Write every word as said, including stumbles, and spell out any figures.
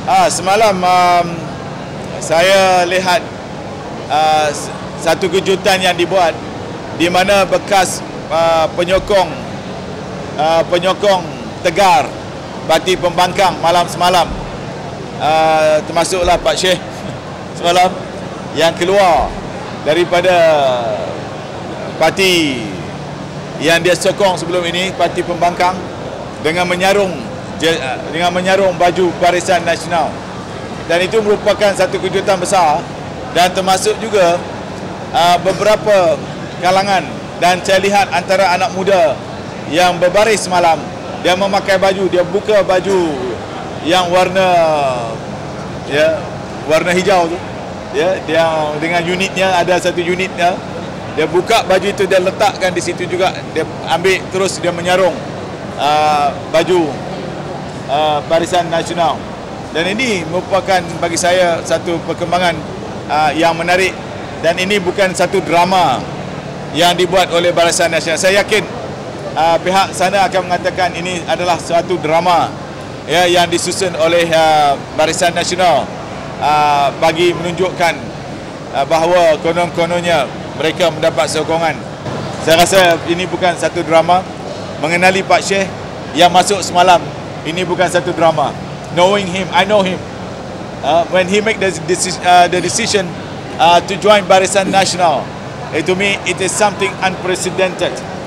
Ah, semalam um, saya lihat uh, satu kejutan yang dibuat di mana bekas uh, penyokong uh, penyokong Tegar Parti Pembangkang malam semalam, uh, termasuklah Pak Syekh semalam yang keluar daripada parti yang dia sokong sebelum ini, Parti Pembangkang, dengan menyarung dengan menyarung baju Barisan Nasional, dan itu merupakan satu kejutan besar, dan termasuk juga uh, beberapa kalangan, dan saya lihat antara anak muda yang berbaris semalam, dia memakai baju, dia buka baju yang warna ya warna hijau tu, ya, dia dengan unitnya, ada satu unitnya, dia buka baju itu, dia letakkan di situ juga, dia ambil terus dia menyarung uh, baju Uh, Barisan Nasional. Dan ini merupakan bagi saya satu perkembangan uh, yang menarik, dan ini bukan satu drama yang dibuat oleh Barisan Nasional. Saya yakin uh, pihak sana akan mengatakan ini adalah suatu drama ya, yang disusun oleh uh, Barisan Nasional uh, bagi menunjukkan uh, bahawa konon-kononnya mereka mendapat sokongan. Saya rasa ini bukan satu drama. Mengenali Pak Syekh yang masuk semalam, ini bukan satu drama. Knowing him, I know him. Uh, when he make the, deci uh, the decision uh, to join Barisan Nasional, eh, to me it is something unprecedented.